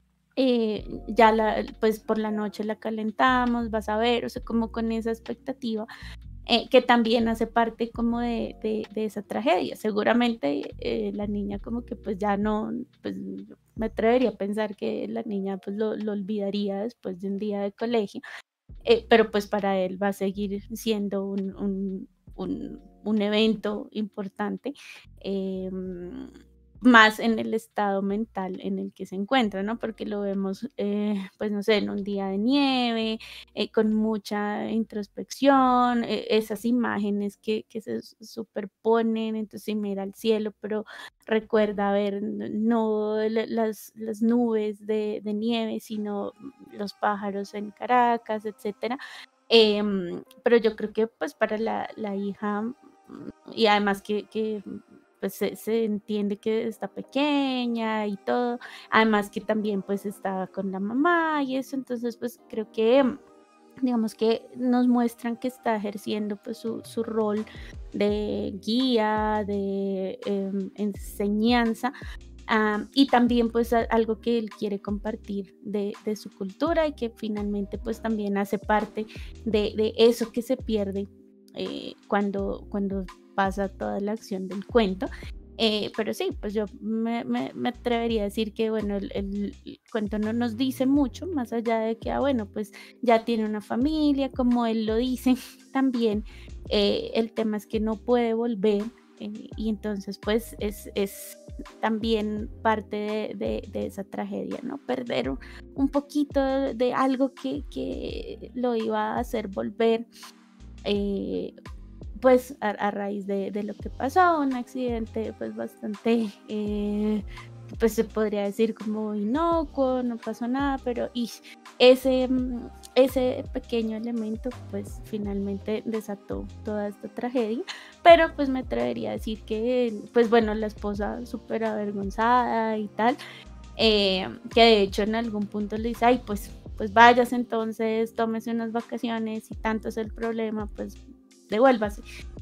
[SPEAKER 2] eh, ya la, pues por la noche la calentamos, vas a ver, o sea, como con esa expectativa, eh, que también hace parte como de, de, de esa tragedia. Seguramente eh, la niña como que pues ya no, pues me atrevería a pensar que la niña pues lo, lo olvidaría después de un día de colegio, eh, pero pues para él va a seguir siendo un, un, un, un evento importante. Eh, más en el estado mental en el que se encuentra, ¿no? Porque lo vemos, eh, pues no sé, en un día de nieve, eh, con mucha introspección, eh, esas imágenes que, que se s- superponen, entonces sí mira al cielo, pero recuerda ver n- no la- las, las nubes de, de nieve, sino los pájaros en Caracas, etcétera. Em, pero yo creo que pues para la, la hija, mm, y además que, que pues se, se entiende que está pequeña y todo, además que también pues está con la mamá y eso, entonces pues creo que mm, digamos que nos muestran que está ejerciendo pues su, su rol de guía, de em, enseñanza. Am, y también pues a- algo que él quiere compartir de, de su cultura y que finalmente pues también hace parte de, de eso que se pierde eh, cuando, cuando pasa toda la acción del cuento. Eh, pero sí, pues yo me, me- me atrevería a decir que bueno, el, el- el cuento no nos dice mucho, más allá de que, ah, bueno, pues ya tiene una familia, como él lo dice, también eh, el tema es que no puede volver, eh, y entonces pues es, es también parte de, de- de esa tragedia, ¿no? Perder un, un poquito de, de algo que, que lo iba a hacer volver, eh, pues a, a raíz de, de lo que pasó, un accidente pues bastante, eh, pues se podría decir como inocuo, no pasó nada, pero y ese, mm, ese pequeño elemento pues finalmente desató toda esta tragedia, pero pues me atrevería a decir que pues bueno, la esposa súper avergonzada y tal, eh, que de hecho en algún punto le dice, ay, pues, pues vayas entonces, tómese unas vacaciones, si tanto es el problema, pues devuélvase.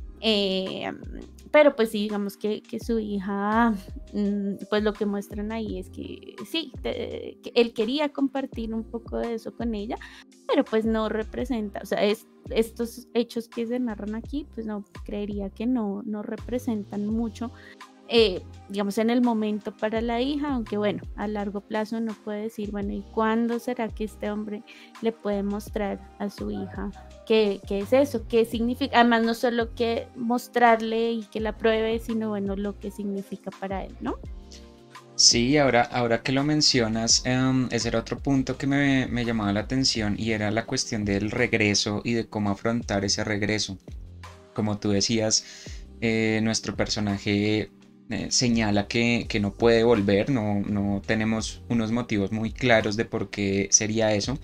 [SPEAKER 2] Eh, pero pues sí, digamos que, que su hija, mm, pues lo que muestran ahí es que sí, te- que él quería compartir un poco de eso con ella, pero pues no representa, o sea, es, estos hechos que se narran aquí, pues no, creería que no, no representan mucho, eh, digamos, en el momento para la hija, aunque bueno, a largo plazo uno puede decir, bueno, ¿y cuándo será que este hombre le puede mostrar a su hija qué, qué es eso? ¿Qué significa? Además, no solo que mostrarle y que la pruebe, sino bueno, lo que significa para él, ¿no?
[SPEAKER 1] Sí, ahora, ahora que lo mencionas, em, ese era otro punto que me, me llamaba la atención y era la cuestión del regreso y de cómo afrontar ese regreso. Como tú decías, eh, nuestro personaje eh, señala que, que no puede volver, no, no tenemos unos motivos muy claros de por qué sería eso,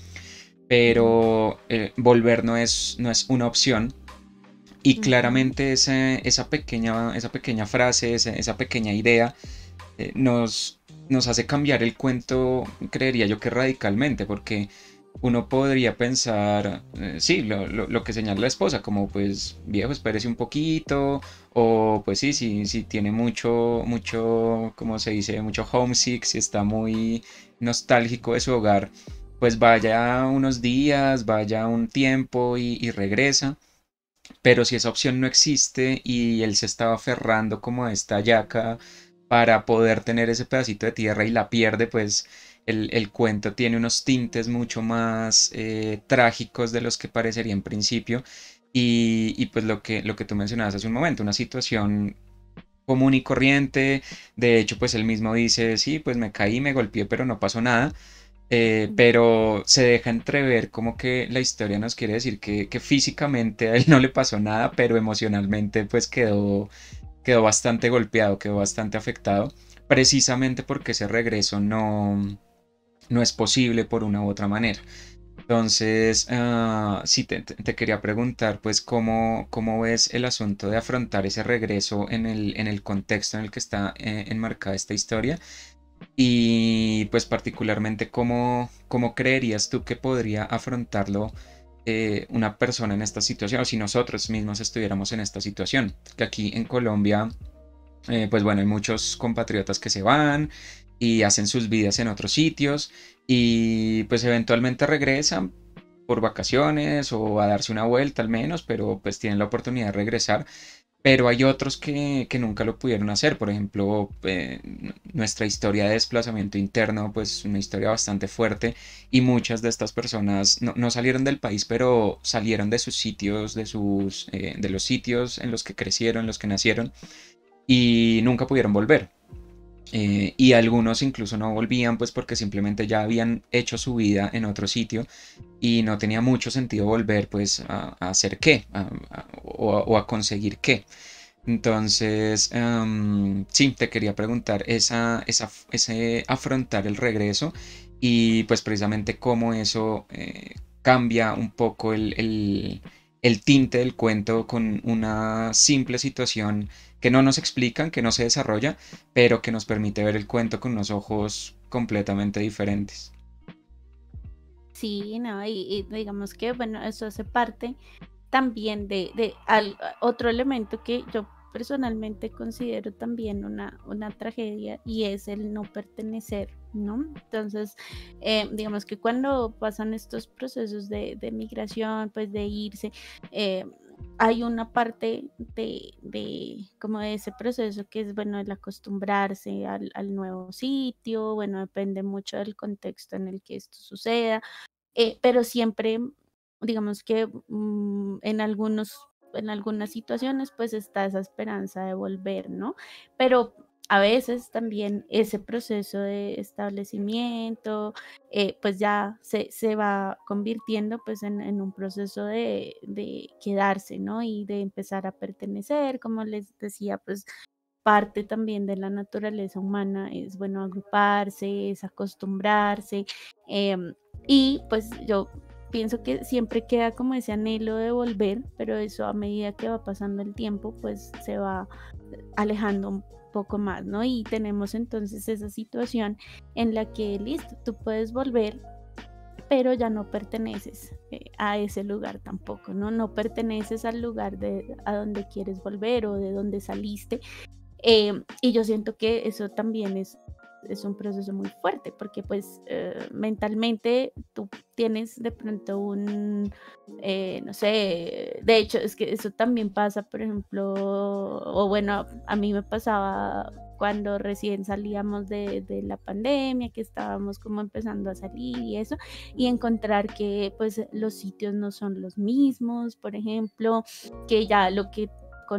[SPEAKER 2] Mm,
[SPEAKER 1] pero eh, volver no es, no es una opción. Y
[SPEAKER 2] ujú,
[SPEAKER 1] claramente ese- esa pequeña, esa pequeña frase, esa, esa pequeña idea eh, nos, nos hace cambiar el cuento, creería yo que radicalmente, porque uno podría pensar, eh, sí, lo, lo- lo que señala la esposa, como pues viejo, espérese un poquito, o pues sí, sí, sí tiene mucho, mucho, como se dice, mucho homesick, si está muy nostálgico de su hogar, pues vaya unos días, vaya un tiempo y, y regresa. Pero si esa opción no existe y él se estaba aferrando como a esta yaca para poder tener ese pedacito de tierra y la pierde, pues el, el cuento tiene unos tintes mucho más eh, trágicos de los que parecería en principio. Y, y pues lo que, lo que tú mencionabas hace un momento, una situación común y corriente. De hecho, pues él mismo dice, sí, pues me caí, me golpeé, pero no pasó nada. Eh, pero se deja entrever como que la historia nos quiere decir que, que físicamente a él no le pasó nada, pero emocionalmente pues quedó, quedó bastante golpeado, quedó bastante afectado, precisamente porque ese regreso no, no es posible por una u otra manera. Entonces, ah, sí, te, te- te quería preguntar, pues, ¿cómo, cómo ves el asunto de afrontar ese regreso en el, en el contexto en el que está eh, enmarcada esta historia? Y, pues, particularmente, ¿cómo, cómo creerías tú que podría afrontarlo eh, una persona en esta situación, o si nosotros mismos estuviéramos en esta situación? Que aquí en Colombia eh, pues bueno, hay muchos compatriotas que se van y hacen sus vidas en otros sitios y pues eventualmente regresan por vacaciones o a darse una vuelta al menos, pero pues tienen la oportunidad de regresar. Pero hay otros que, que nunca lo pudieron hacer. Por ejemplo, eh, nuestra historia de desplazamiento interno, pues una historia bastante fuerte y muchas de estas personas no, no salieron del país, pero salieron de sus sitios, de sus, eh, de los sitios en los que crecieron, en los que nacieron y nunca pudieron volver. Eh, y algunos incluso no volvían pues porque simplemente ya habían hecho su vida en otro sitio y no tenía mucho sentido volver pues a, a hacer qué a- a- o, a, o a conseguir qué. Entonces, em, sí, te quería preguntar esa, esa, ese afrontar el regreso y pues precisamente cómo eso eh, cambia un poco el, el, el tinte del cuento con una simple situación que no nos explican, que no se desarrolla, pero que nos permite ver el cuento con unos ojos completamente diferentes.
[SPEAKER 2] Sí, no, y, y digamos que, bueno, eso hace parte también de, de al- otro elemento que yo personalmente considero también una, una tragedia y es el no pertenecer, ¿no? Entonces, eh, digamos que cuando pasan estos procesos de, de migración, pues de irse, eh, hay una parte de, de como de ese proceso que es, bueno, el acostumbrarse al, al nuevo sitio, bueno, depende mucho del contexto en el que esto suceda, eh, pero siempre, digamos que mm, en algunos, en algunas situaciones, pues está esa esperanza de volver, ¿no? Pero a veces también ese proceso de establecimiento, eh, pues ya se, se va convirtiendo pues en, en un proceso de, de quedarse, ¿no? Y de empezar a pertenecer, como les decía, pues parte también de la naturaleza humana es, bueno, agruparse, es acostumbrarse. em, y pues yo pienso que siempre queda como ese anhelo de volver, pero eso a medida que va pasando el tiempo, pues se va alejando un poco más, ¿no? Y tenemos entonces esa situación en la que, listo, tú puedes volver, pero ya no perteneces eh, a ese lugar tampoco, ¿no? No perteneces al lugar de a donde quieres volver o de donde saliste, eh, y yo siento que eso también es, es un proceso muy fuerte, porque pues eh, mentalmente tú tienes de pronto un, eh, no sé, de hecho es que eso también pasa, por ejemplo, o bueno, a mí me pasaba cuando recién salíamos de, de la pandemia, que estábamos como empezando a salir y eso, y encontrar que pues los sitios no son los mismos, por ejemplo, que ya lo que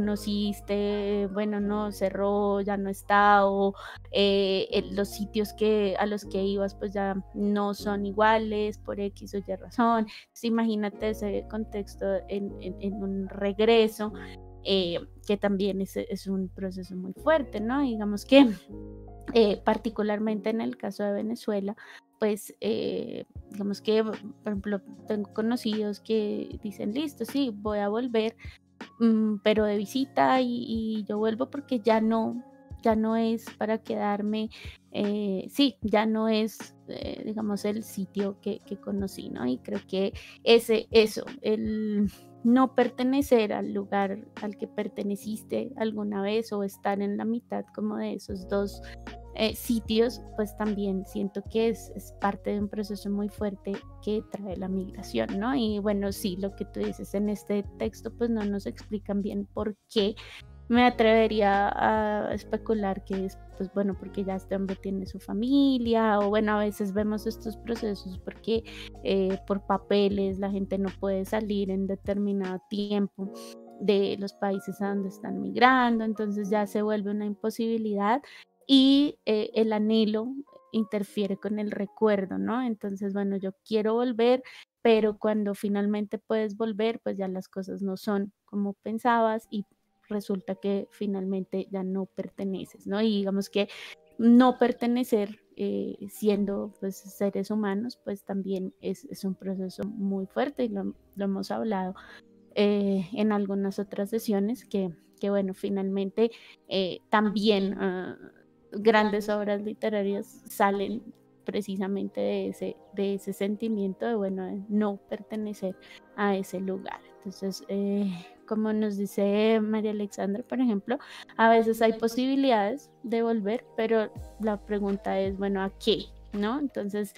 [SPEAKER 2] conociste, bueno, no, cerró, ya no está, o eh, el- los sitios que, a los que ibas pues ya no son iguales por X o Y razón. Entonces, imagínate ese contexto en, en- en un regreso, eh, que también es, es un proceso muy fuerte, ¿no? Digamos que eh, particularmente en el caso de Venezuela, pues eh, digamos que, por ejemplo, tengo conocidos que dicen, listo, sí, voy a volver, mm, pero de visita y, y yo vuelvo porque ya no, ya no es para quedarme, eh, sí, ya no es, eh, digamos, el sitio que, que conocí, ¿no? Y creo que ese, eso, el no pertenecer al lugar al que perteneciste alguna vez o estar en la mitad como de esos dos eh, sitios, pues también siento que es, es parte de un proceso muy fuerte que trae la migración, ¿no? Y bueno, sí, lo que tú dices en este texto, pues no nos explican bien por qué. Me atrevería a especular que es pues bueno, porque ya este hombre tiene su familia, o bueno, a veces vemos estos procesos porque eh, por papeles la gente no puede salir en determinado tiempo de los países a donde están migrando, entonces ya se vuelve una imposibilidad y eh, el anhelo interfiere con el recuerdo, ¿no? Entonces, bueno, yo quiero volver, pero cuando finalmente puedes volver, pues ya las cosas no son como pensabas y resulta que finalmente ya no perteneces, ¿no? Y digamos que no pertenecer, eh, siendo pues seres humanos, pues también es, es un proceso muy fuerte y lo, lo hemos hablado eh, en algunas otras sesiones que, que bueno, finalmente eh, también uh, grandes obras literarias salen precisamente de ese, de ese sentimiento de, bueno, de no pertenecer a ese lugar. Entonces, eh, como nos dice María Alexandra, por ejemplo, a veces hay posibilidades de volver, pero la pregunta es, bueno, ¿a qué? ¿No? Entonces,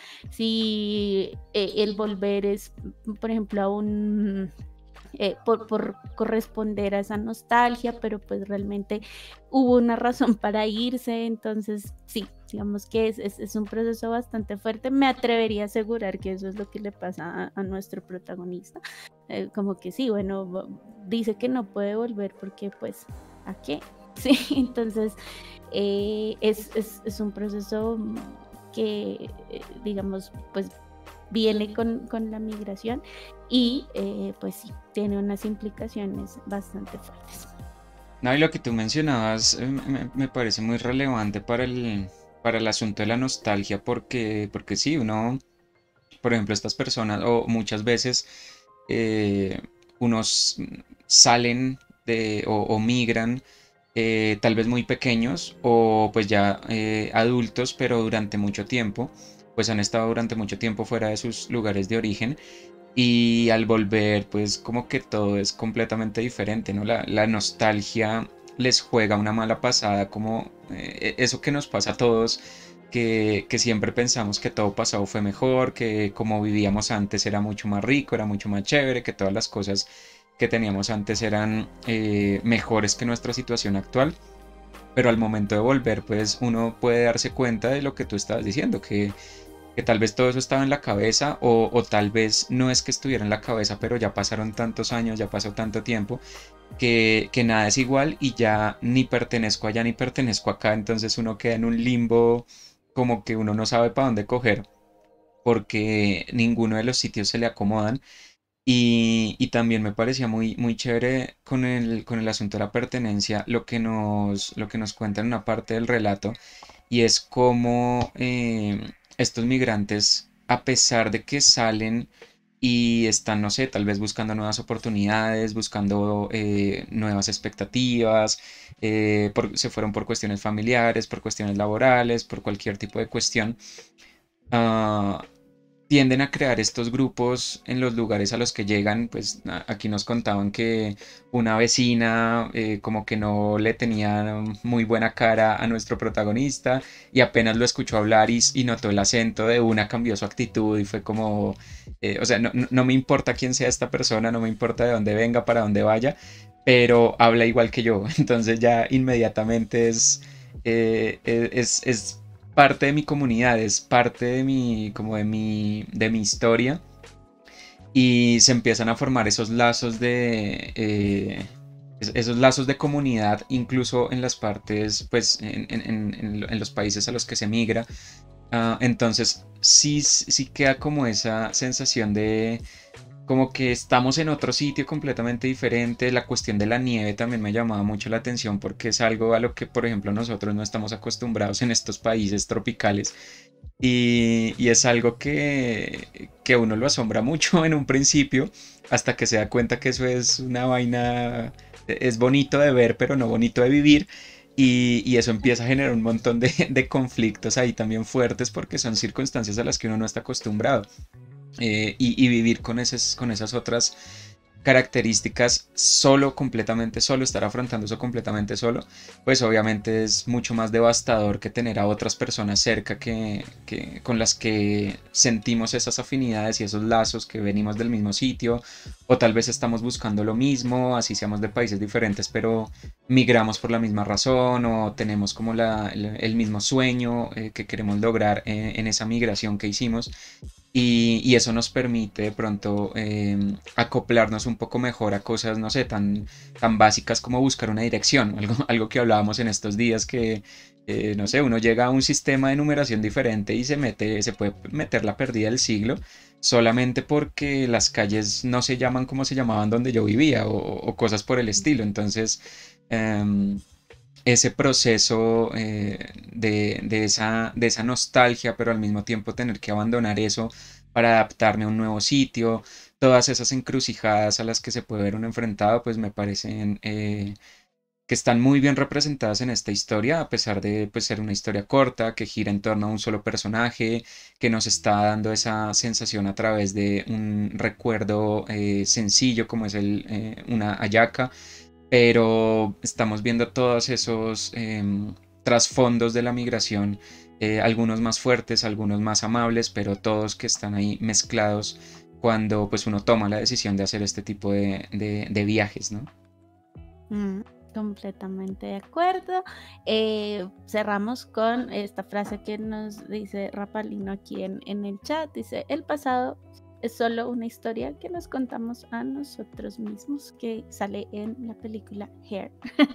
[SPEAKER 2] si eh, el volver es, por ejemplo, a un eh, por, por corresponder a esa nostalgia, pero pues realmente hubo una razón para irse, entonces sí, digamos que es, es, es un proceso bastante fuerte. Me atrevería a asegurar que eso es lo que le pasa a, a nuestro protagonista, eh, como que sí, bueno, dice que no puede volver porque pues, ¿a qué? Sí, entonces eh, es, es, es un proceso que, eh, digamos, pues viene con, con la migración y eh, pues sí, tiene unas implicaciones bastante fuertes.
[SPEAKER 1] No, y lo que tú mencionabas eh, me, me parece muy relevante para el, para el asunto de la nostalgia, porque, porque sí, uno, por ejemplo, estas personas, o muchas veces eh, unos salen de, o, o migran eh, tal vez muy pequeños o pues ya eh, adultos, pero durante mucho tiempo, pues han estado durante mucho tiempo fuera de sus lugares de origen y al volver pues como que todo es completamente diferente, ¿no? La, la nostalgia les juega una mala pasada, como eh, eso que nos pasa a todos. Que, que siempre pensamos que todo pasado fue mejor, que como vivíamos antes era mucho más rico, era mucho más chévere, que todas las cosas que teníamos antes eran eh, mejores que nuestra situación actual. Pero al momento de volver, pues uno puede darse cuenta de lo que tú estabas diciendo, que, que tal vez todo eso estaba en la cabeza o, o tal vez no es que estuviera en la cabeza, pero ya pasaron tantos años, ya pasó tanto tiempo, que, que nada es igual y ya ni pertenezco allá ni pertenezco acá, entonces uno queda en un limbo como que uno no sabe para dónde coger porque ninguno de los sitios se le acomodan. Y, y también me parecía muy, muy chévere con el, con el asunto de la pertenencia, lo que nos, lo que nos cuenta en una parte del relato, y es cómo eh, estos migrantes, a pesar de que salen y están, no sé, tal vez buscando nuevas oportunidades, buscando eh, nuevas expectativas, eh, por- se fueron por cuestiones familiares, por cuestiones laborales, por cualquier tipo de cuestión. ah, Tienden a crear estos grupos en los lugares a los que llegan, pues a- aquí nos contaban que una vecina eh, como que no le tenía muy buena cara a nuestro protagonista y apenas lo escuchó hablar y, y notó el acento de una, cambió su actitud y fue como, eh, o sea, no, no- no me importa quién sea esta persona, no me importa de dónde venga, para dónde vaya, pero habla igual que yo, entonces ya inmediatamente es... eh, es, es parte de mi comunidad, es parte de mi, como de mi, de mi historia y se empiezan a formar esos lazos de, eh, es- esos lazos de comunidad, incluso en las partes, pues en, en- en- en lo- en los países a los que se migra. Ah, entonces sí, sí queda como esa sensación de como que estamos en otro sitio completamente diferente. La cuestión de la nieve también me llamaba mucho la atención porque es algo a lo que, por ejemplo, nosotros no estamos acostumbrados en estos países tropicales. Y, y es algo que, que a uno lo asombra mucho en un principio, hasta que se da cuenta que eso es una vaina, es bonito de ver, pero no bonito de vivir. Y, y eso empieza a generar un montón de, de conflictos ahí también fuertes porque son circunstancias a las que uno no está acostumbrado. Eh, y, y vivir con esas, con esas otras características solo, completamente solo, estar afrontando eso completamente solo, pues obviamente es mucho más devastador que tener a otras personas cerca que, que con las que sentimos esas afinidades y esos lazos, que venimos del mismo sitio o tal vez estamos buscando lo mismo, así seamos de países diferentes, pero migramos por la misma razón o tenemos como la, el, el mismo sueño eh, que queremos lograr eh, en esa migración que hicimos. Y, y eso nos permite de pronto eh, acoplarnos un poco mejor a cosas, no sé, tan, tan básicas como buscar una dirección, algo, algo que hablábamos en estos días que, eh, no sé, uno llega a un sistema de numeración diferente y se mete, se puede meter la pérdida del siglo solamente porque las calles no se llaman como se llamaban donde yo vivía o, o cosas por el estilo. Entonces, em, ese proceso eh, de, de esa, de esa nostalgia, pero al mismo tiempo tener que abandonar eso para adaptarme a un nuevo sitio, todas esas encrucijadas a las que se puede ver un enfrentado, pues me parecen eh, que están muy bien representadas en esta historia, a pesar de pues, ser una historia corta, que gira en torno a un solo personaje, que nos está dando esa sensación a través de un recuerdo eh, sencillo como es el, eh, una hallaca, pero estamos viendo todos esos em, trasfondos de la migración, eh, algunos más fuertes, algunos más amables, pero todos que están ahí mezclados cuando pues uno toma la decisión de hacer este tipo de, de- de viajes, ¿no?
[SPEAKER 2] Mm, completamente de acuerdo. Eh, cerramos con esta frase que nos dice Rapalino aquí en, en el chat. Dice, el pasado es solo una historia que nos contamos a nosotros mismos, que sale en la película Hair.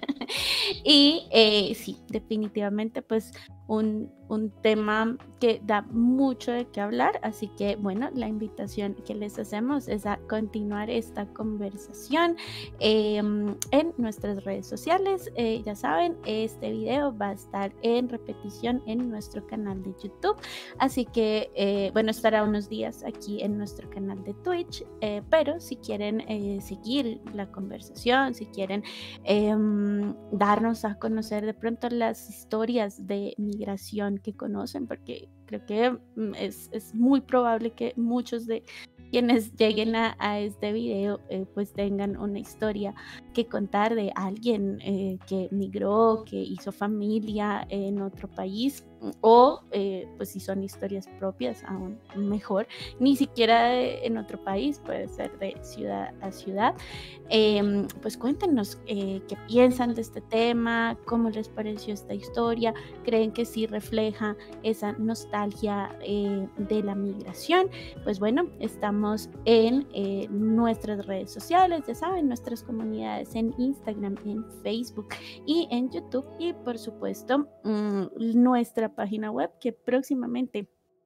[SPEAKER 2] Y eh, sí, definitivamente pues un, un tema que da mucho de qué hablar, así que bueno, la invitación que les hacemos es a continuar esta conversación eh, en nuestras redes sociales. Eh, ya saben, este video va a estar en repetición en nuestro canal de YouTube, así que eh, bueno, estará unos días aquí en nuestro canal de Twitch, eh, pero si quieren eh, seguir la conversación, si quieren eh, darnos a conocer de pronto las historias de migración que conocen, porque creo que mm, es, es muy probable que muchos de quienes lleguen a, a este video eh, pues tengan una historia que contar de alguien eh, que migró, que hizo familia en otro país, o eh, pues si son historias propias aún mejor, ni siquiera de- en otro país, puede ser de ciudad a ciudad. Em, pues cuéntenos eh, qué piensan de este tema, cómo les pareció esta historia, creen que sí refleja esa nostalgia eh, de la migración. Pues bueno, estamos en eh, nuestras redes sociales, ya saben, nuestras comunidades en Instagram, en Facebook y en YouTube, y por supuesto mm, nuestra página web que próximamente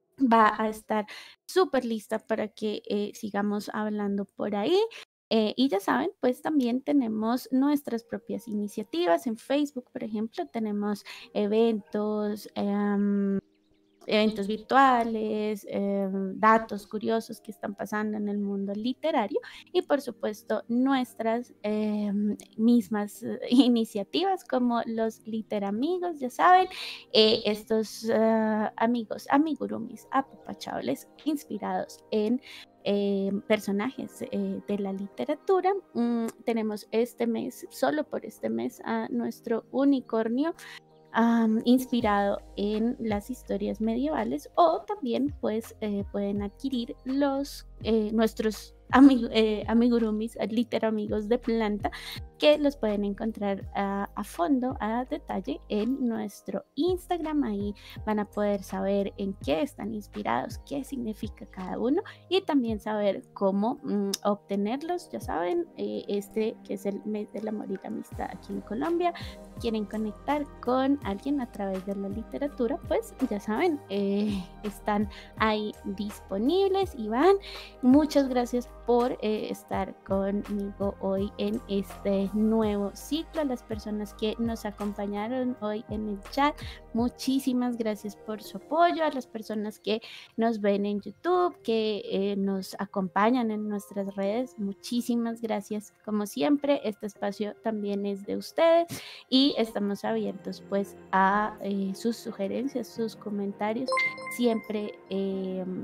[SPEAKER 2] va a estar súper lista para que eh, sigamos hablando por ahí. Eh, y ya saben, pues también tenemos nuestras propias iniciativas en Facebook, por ejemplo, tenemos eventos, em, eventos virtuales, eh, datos curiosos que están pasando en el mundo literario y por supuesto nuestras eh, mismas eh, iniciativas como los literamigos, ya saben, eh, estos eh, amigos, amigurumis, apapachables, inspirados en eh, personajes eh, de la literatura. Mm, tenemos este mes, solo por este mes, a nuestro unicornio am, inspirado en las historias medievales, o también pues eh, pueden adquirir los eh, nuestros ami- eh, amigurumis, eh, literamigos de planta, que los pueden encontrar a, a fondo, a detalle en nuestro Instagram. Ahí van a poder saber en qué están inspirados, qué significa cada uno, y también saber cómo mm, obtenerlos. Ya saben, eh, este que es el mes del amor y la amistad aquí en Colombia, quieren conectar con alguien a través de la literatura, pues ya saben, eh, están ahí disponibles. Iván, muchas gracias por eh, estar conmigo hoy en este nuevo ciclo. A las personas que nos acompañaron hoy en el chat, muchísimas gracias por su apoyo. A las personas que nos ven en YouTube, que eh, nos acompañan en nuestras redes, muchísimas gracias. Como siempre, este espacio también es de ustedes y estamos abiertos pues a eh, sus sugerencias, sus comentarios, siempre eh,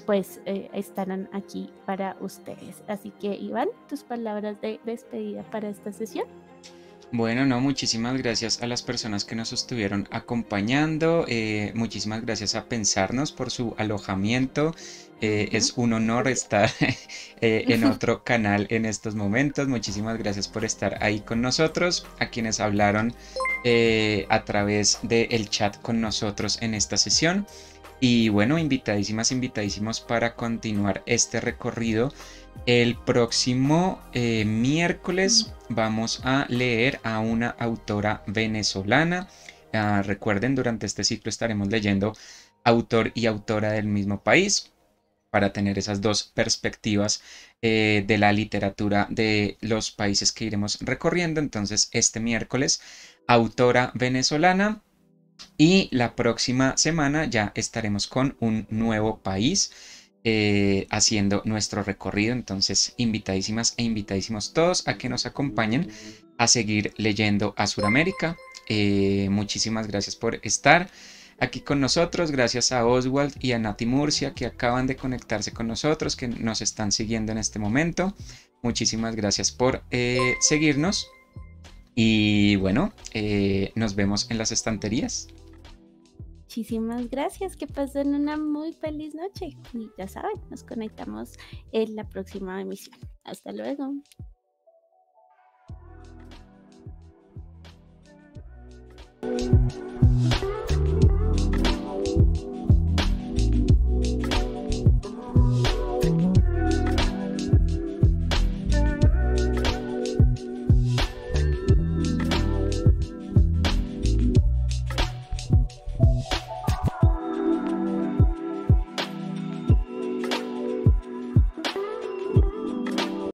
[SPEAKER 2] pues eh, estarán aquí para ustedes. Así que Iván, tus palabras de despedida para esta sesión.
[SPEAKER 1] Bueno, no, muchísimas gracias a las personas que nos estuvieron acompañando. Eh, muchísimas gracias a Pensarnos por su alojamiento. Eh,
[SPEAKER 2] Ujú.
[SPEAKER 1] es un honor estar eh, en otro canal en estos momentos. Muchísimas gracias por estar ahí con nosotros. A quienes hablaron eh, a través del chat con nosotros en esta sesión. Y bueno, invitadísimas, invitadísimos para continuar este recorrido. El próximo eh, miércoles vamos a leer a una autora venezolana. Uh, recuerden, durante este ciclo estaremos leyendo autor y autora del mismo país para tener esas dos perspectivas eh, de la literatura de los países que iremos recorriendo. Entonces, este miércoles, autora venezolana. Y la próxima semana ya estaremos con un nuevo país eh, haciendo nuestro recorrido. Entonces, invitadísimas e invitadísimos todos a que nos acompañen a seguir leyendo a Sudamérica. Eh, muchísimas gracias por estar aquí con nosotros. Gracias a Oswald y a Nati Murcia que acaban de conectarse con nosotros, que nos están siguiendo en este momento. Muchísimas gracias por eh, seguirnos. Y bueno, eh, nos vemos en las estanterías.
[SPEAKER 2] Muchísimas gracias, que pasen una muy feliz noche y ya saben, nos conectamos en la próxima emisión. Hasta luego.